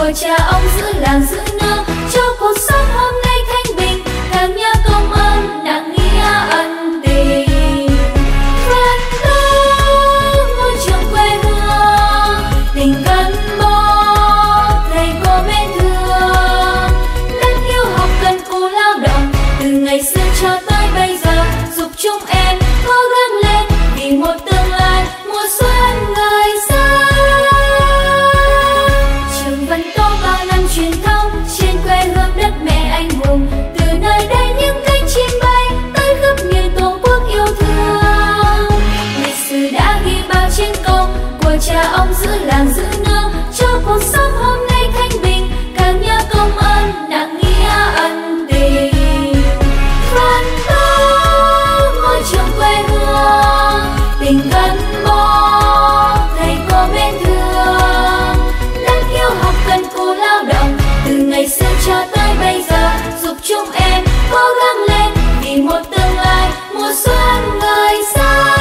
của cha ông giữ làng giữ nước cho cuộc sống hôm nay thanh bình, càng nhớ công ơn nặng nghĩa ân tình. Phấn đấu ngôi trường quê hương, tình gắn bó thầy cô mến thương, đất yêu học cần cù lao động từ ngày xưa cho tới bây giờ, giúp chúng em cố gắng lên vì một tương lai mùa xuân ngời sáng. Trường Văn Tố bao năm truyền thống trên quê hương đất mẹ anh hùng, từ nơi đây những cánh chim bay tới khắp miền tổ quốc yêu thương. Lịch sử đã ghi bao chiến công của cha ông giữ làng giữ nước cho cuộc sống hôm nay thanh bình, càng nhớ công ơn nặng nghĩa ân tình. Phấn đấu ngôi trường quê hương, tình gắn bó thầy cô mến thương, đất yêu học cần cù lao động từ ngày xưa cho tới bây giờ, giúp chúng em cố gắng lên vì một tương lai mùa xuân ngời sáng.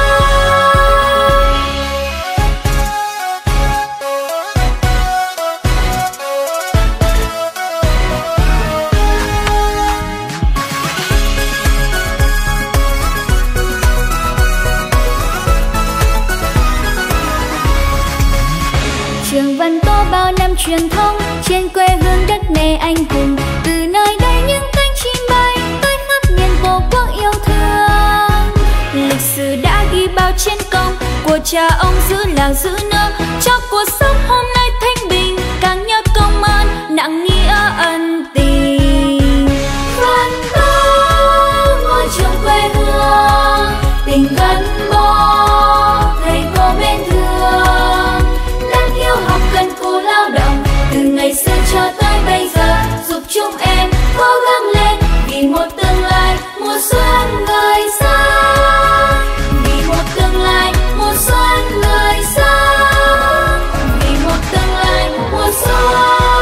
Trường Văn Tố bao năm truyền thống trên quê hương đất mẹ anh hùng, từ nơi đây những cánh chim bay tới khắp miền tổ quốc yêu thương. Lịch sử đã ghi bao chiến công của cha ông giữ làng giữ nước cho cuộc sống hôm nay thanh bình, càng nhớ công ơn nặng nghĩa ân tình. Phấn đấu ngôi trường quê hương, tình gắn bó thầy cô mến thương, đất yêu học cần cù lao động từ ngày xưa cho tới bây giờ, giúp chúng em cố gắng lên vì một tương lai mùa xuân ngời sáng. Vì một tương lai mùa xuân ngời sáng, vì một tương lai mùa xuân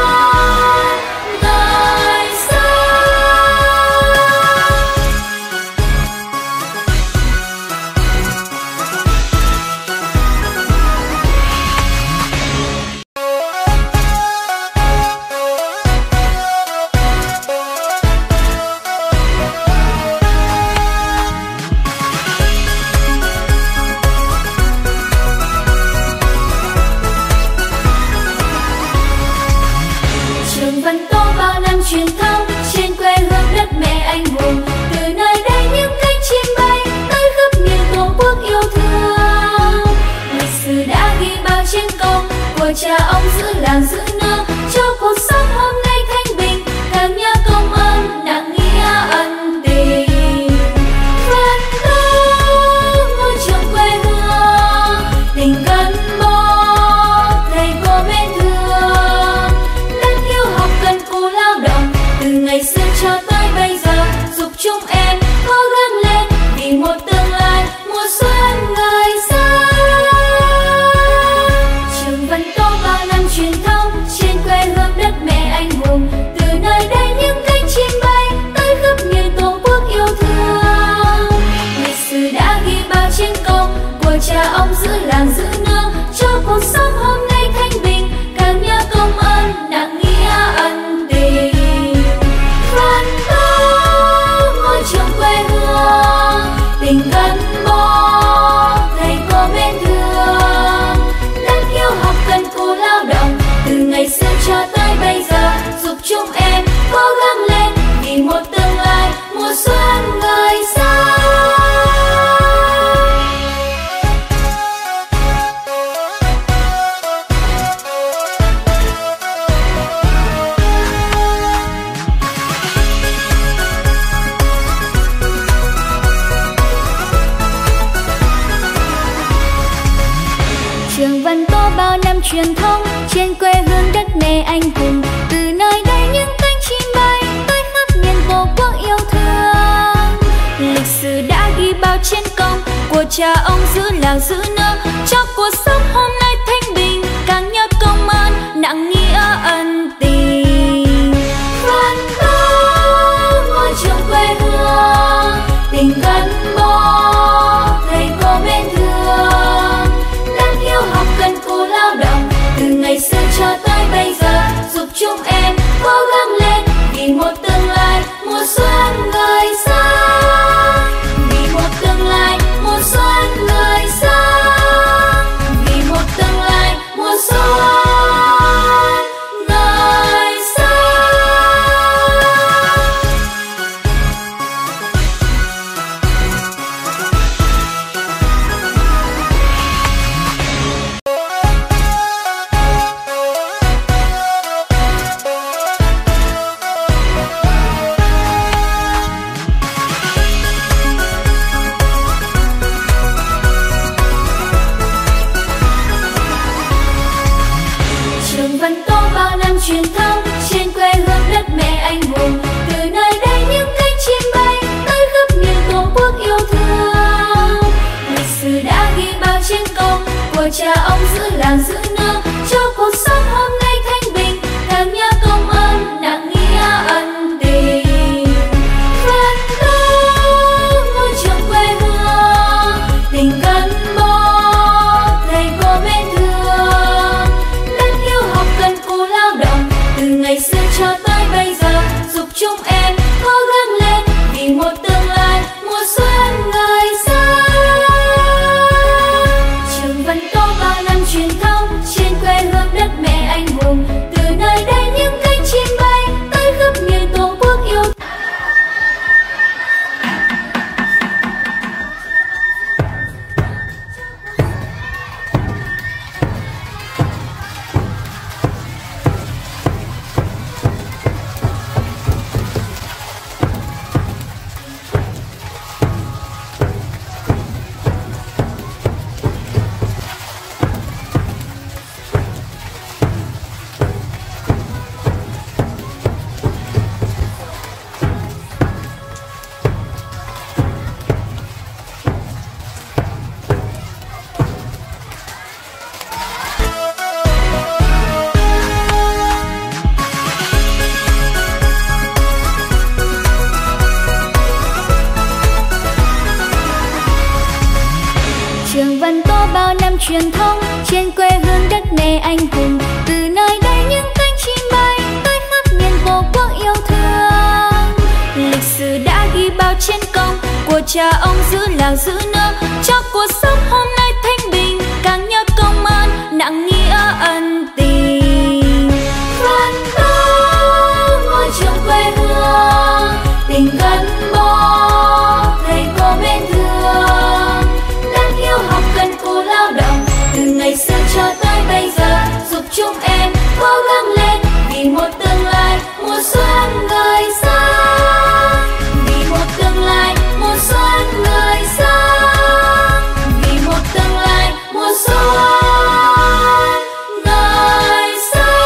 ngời sáng. Trường Văn Tố bao năm truyền thống trên quê hương đất mẹ anh hùng, từ nơi đây những cánh chim bay tới khắp miền tổ quốc yêu thương. Lịch sử đã ghi bao chiến công của cha ông giữ làng giữ nước cho cuộc sống hôm nay thanh bình, càng nhớ công ơn nặng nghĩa ân tình. Phấn đấu ngôi trường quê hương, tình gắn bó thầy cô mến thương, đất yêu học cần cù lao động từ ngày xưa cho tới bây giờ, giúp chúng em cố gắng lên vì một tương lai mùa xuân ngời sáng. Trường Văn Tố bao năm truyền thống trên quê hương đất mẹ anh hùng, từ nơi đây những cánh chim bay tới khắp miền tổ quốc yêu thương. Lịch sử đã ghi bao chiến công của cha ông giữ làng giữ nước cho cuộc sống hôm nay thanh bình, càng nhớ công ơn nặng nghĩa ân tình. Phấn đấu ngôi trường quê hương, tình gắn bó thầy cô mến thương, đất yêu học cần cù lao động từ ngày xưa cho tới bây giờ, giúp chúng em cố gắng lên vì một tương lai mùa xuân ngời sáng. Trường Văn Tố bao năm truyền thống trên quê hương đất mẹ anh hùng, từ nơi đây những cánh chim bay tới khắp miền tổ quốc yêu thương. Lịch sử đã ghi bao chiến công của cha ông giữ làng giữ nước cho cuộc sống hôm nay thanh bình, càng nhớ công ơn nặng nghĩa ân tình. Phấn đấu ngôi trường quê hương, tình gắn bó thầy cô mến thương, đất yêu học cần cù lao động từ ngày xưa cho tới bây giờ, vì một tương lai mùa xuân ngời sáng, vì một tương lai mùa xuân ngời sáng, vì một tương lai mùa xuân ngời sáng. Trường Vân Tô bao năm truyền thống trên quê hương đất mẹ anh hùng. Từ nơi đây những cánh chim bay tới khắp miền Tổ quốc yêu thương. Lịch sử đã ghi bao chiến công của cha ông giữ làng giữ nước, cho cuộc sống hôm nay thanh bình, càng nhớ công ơn nặng nghĩa ân tình. Vân Tô ngôi trường quê hương, tình gắn bó thầy cô mến thương. Đất yêu học cần cù lao động, từ ngày xưa cho tới bây giờ, giúp chúng em cố gắng lên vì một tương lai mùa xuân ngời sáng. Trường Vân Tô bao năm truyền thống trên quê hương đất mẹ anh hùng. Từ nơi đây những cánh chim bay tới khắp miền Tổ quốc yêu. Trường Vân Tô bao năm truyền thống trên quê hương đất mẹ anh hùng. Từ nơi đây những cánh chim bay tới khắp miền Tổ quốc yêu thương. Lịch sử đã ghi bao chiến công của cha ông giữ làng giữ nước, cho cuộc sống hôm nay thanh bình, càng nhớ công ơn nặng nghĩa ân tình. Vân Tô ngôi trường quê hương, tình gắn bó thầy cô mến thương. Đất yêu học cần cù lao động, từ ngày xưa cho tới bây giờ, giúp chúng em cố gắng lên vì một tương lai mùa xuân ngời sáng, vì một tương lai mùa xuân ngời sáng, vì một tương lai mùa xuân ngời sáng.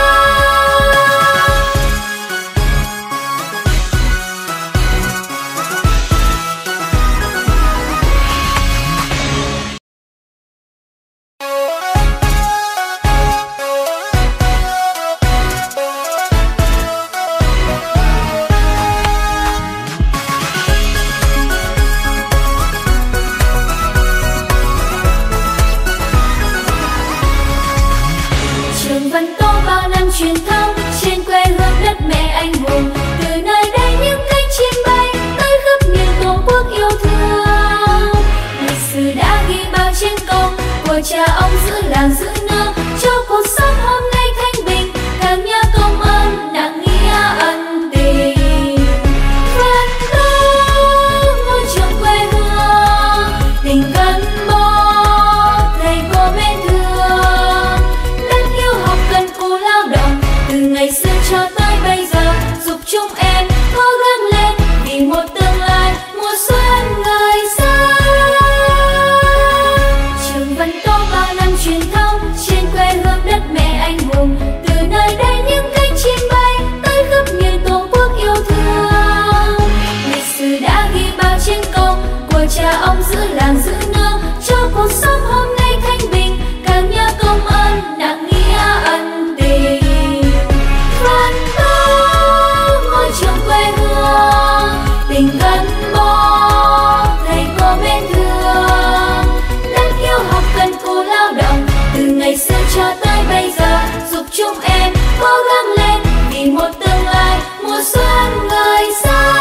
Trường Vân Tô bao năm truyền thống trên quê hương đất mẹ anh hùng. Từ nơi đây những cánh chim bay tới khắp miền Tổ quốc yêu thương. Lịch sử đã ghi bao chiến công của cha ông giữ làng giữ nước, cho cuộc sống hôm nay thanh bình, càng nhớ công ơn nặng nghĩa ân tình. Vân Tô ngôi trường quê hương, tình gắn bó thầy cô mến thương. Đất yêu học cần cù lao động, từ ngày xưa cho tới bây giờ, giúp chúng em cố gắng lên vì một tương lai mùa xuân ngời sáng. Trường Vân Tô bao năm truyền thống trên quê hương đất mẹ anh hùng. Từ nơi đây những cánh chim bay tới khắp miền Tổ quốc yêu thương. Lịch sử đã ghi bao chiến công của cha ông giữ làng giữ nước, cho cuộc sống hôm nay thanh bình, càng nhớ công ơn nặng nghĩa ân tình. Vân Tô ngôi trường quê hương, tình gắn bó thầy cô mến thương. Đất yêu học cần cù lao động, từ ngày xưa cho tới bây giờ, giúp chúng em cố gắng lên vì một tương lai mùa mùa xuân ngời sáng.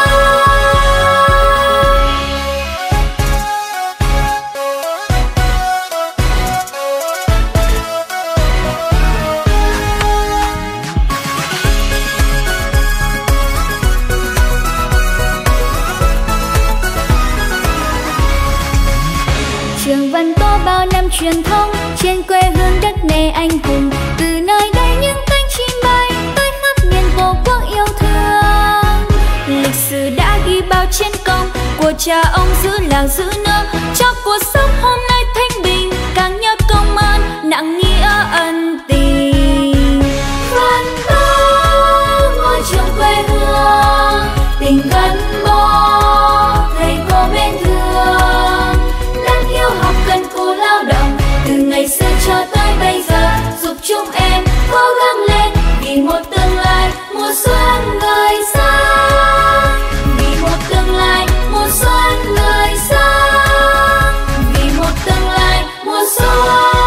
Trường Văn Tô bao năm truyền thống trên quê hương đất nền anh hùng. Từ nơi đây những cánh chim bay tới khắp miền Tổ quốc yêu thương. Lịch sử đã ghi bao chiến công của cha ông giữ làng giữ nước, cho cuộc sống hôm nay thanh bình, càng nhớ công ơn nặng nghĩa ân tình. Văn Tô ngôi trường quê hương, tình gắn bó thầy cô mến thương, đang hiếu học cần cù lao động từ ngày xưa cho tới bây giờ, giúp chúng em cố gắng lên vì một tương lai mùa xuân ngời sáng, vì một tương lai mùa xuân ngời sáng, vì một tương lai mùa xuân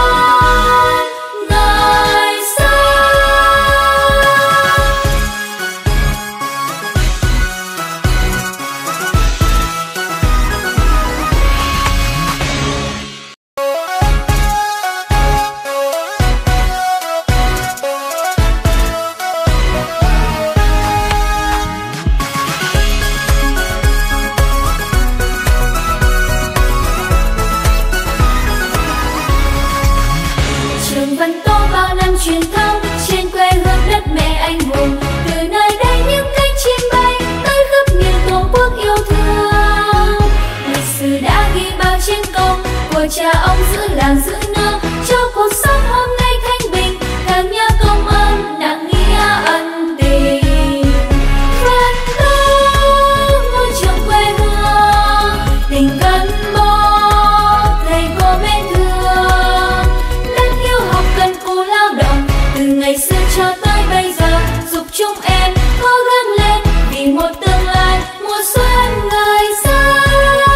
ngời sáng. Trường Văn Tô bao năm truyền thống trên quê hương đất mẹ anh hùng. Từ nơi đây những cánh chim bay tới khắp miền Tổ quốc yêu thương. Lịch sử đã ghi bao chiến công của cha ông giữ làng giữ nước, cho cuộc sống hôm nay thanh bình, càng nhớ công ơn nặng nghĩa ân tình. Văn Tô ngôi trường quê hương, tình gắn bó thầy cô mến thương, đang hiếu học cần cù lao động từ ngày xưa cho tới bây giờ, giúp chúng em cố gắng lên vì một tương lai mùa xuân ngời sáng.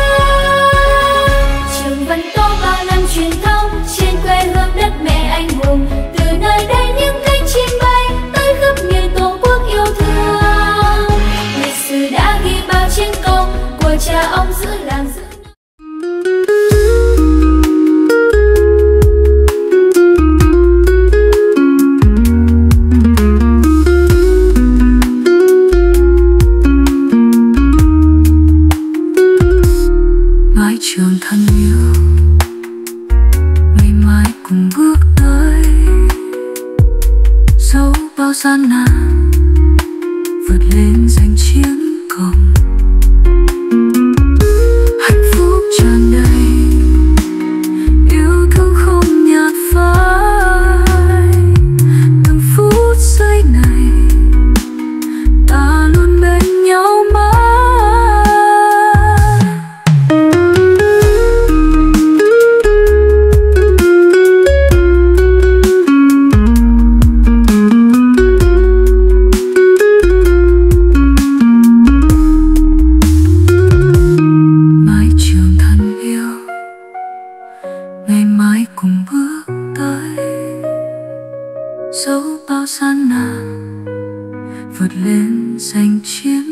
Trường Văn Tô bao năm truyền thống trên quê hương đất mẹ anh hùng. Từ nơi đây những cánh chim bay tới khắp miền Tổ quốc yêu thương. Lịch sử đã ghi bao chiến công của cha ông giữ làng giữ nước. Mái trường thân yêu, ngày mai cùng bước tới, dẫu bao gian nan vượt lên giành chiến công. Hạnh phúc tràn đầy, yêu thương không nhạt phai. Từng phút giây này ta luôn bên nhau mãi. Mái trường thân yêu, ngày mai cùng bước tới, dẫu bao gian nan vượt lên giành chiến